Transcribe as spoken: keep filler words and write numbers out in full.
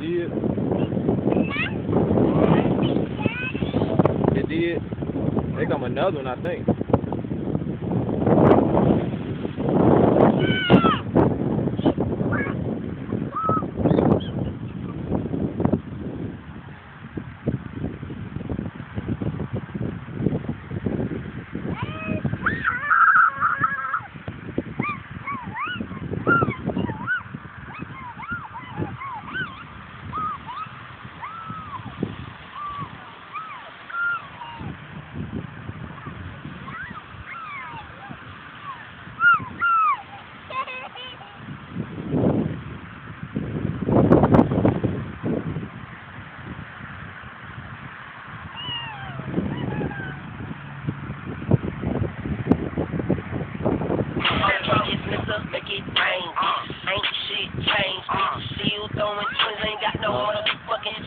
did. It did. They come another one, I think. Make it rain, bitch. Ain't shit changed, bitch. See you throwing twins, ain't got no motherfucking